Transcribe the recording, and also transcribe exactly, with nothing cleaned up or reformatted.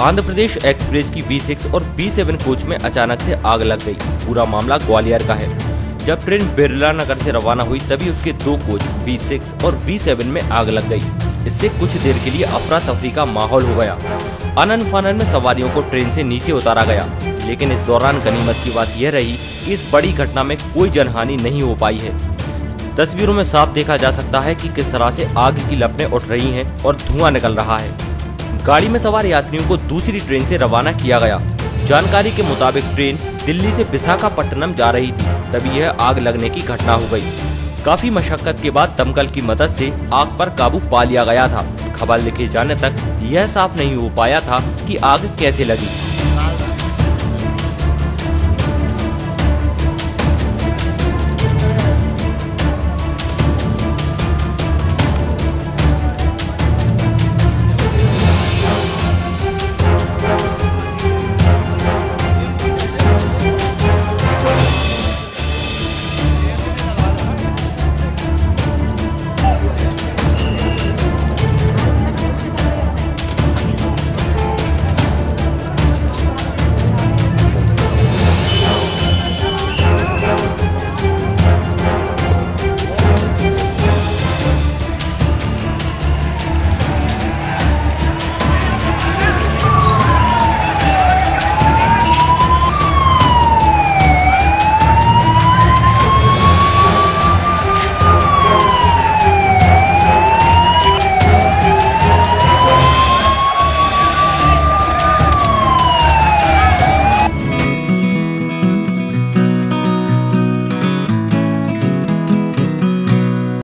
Andhra Pradesh express की B six और B seven coach में अचानक से आग लग गई। पूरा मामला ग्वालियर का है। जब ट्रेन बिरला नगर से रवाना हुई तभी उसके दो कोच बी सिक्स और बी सेवन में आग लग गई। इससे कुछ देर के लिए अफरा तफरी का माहौल हो गया। आनन फानन में सवारियों को ट्रेन से नीचे उतारा गया, लेकिन इस दौरान गनीमत की बात यह रही कि इस बड़ी घटना में कोई जनहानि नहीं हो पाई है। तस्वीरों में साफ देखा जा सकता है कि किस तरह से आग की लपटें उठ रही हैं और धुआं निकल रहा है। गाड़ी में सवार यात्रियों को दूसरी ट्रेन से रवाना किया गया। जानकारी के मुताबिक ट्रेन दिल्ली से विशाखापट्टनम जा रही थी, तभी यह आग लगने की घटना हो गई। काफी मशक्कत के बाद दमकल की मदद से आग पर काबू पा लिया गया था। खबर लिखे जाने तक यह साफ नहीं हो पाया था कि आग कैसे लगी।